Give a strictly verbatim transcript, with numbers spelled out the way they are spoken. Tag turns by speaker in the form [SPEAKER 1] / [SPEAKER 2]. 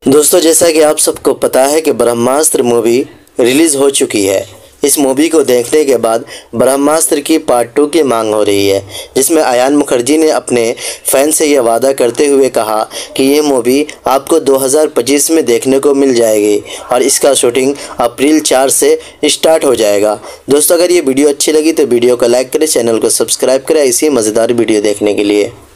[SPEAKER 1] दोस्तों, जैसा कि आप सबको पता है कि ब्रह्मास्त्र मूवी रिलीज़ हो चुकी है। इस मूवी को देखने के बाद ब्रह्मास्त्र की पार्ट टू की मांग हो रही है, जिसमें अयान मुखर्जी ने अपने फैन से यह वादा करते हुए कहा कि ये मूवी आपको दो हज़ार पच्चीस में देखने को मिल जाएगी और इसका शूटिंग अप्रैल चार से स्टार्ट हो जाएगा। दोस्तों, अगर ये वीडियो अच्छी लगी तो वीडियो को लाइक करें, चैनल को सब्सक्राइब करें इसी मज़ेदार वीडियो देखने के लिए।